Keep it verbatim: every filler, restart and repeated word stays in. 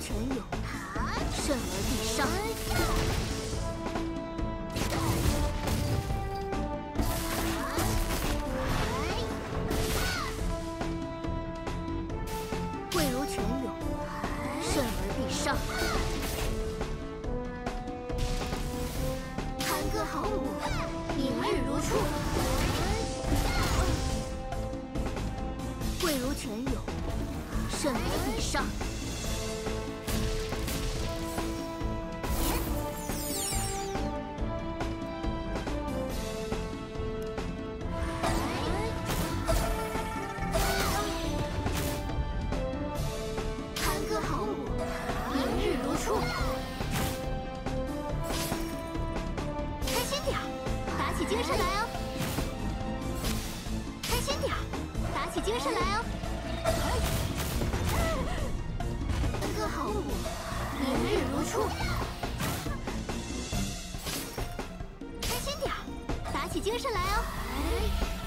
泉涌，甚而必伤。贵如泉涌，甚而必伤。弹歌好舞，明日如初。贵如泉涌，甚而必伤。弹歌好舞，明日如初。开心点儿，打起精神来哦！开心点儿，打起精神来哦！弹歌好舞，明日如初。开心点儿，打起精神来哦！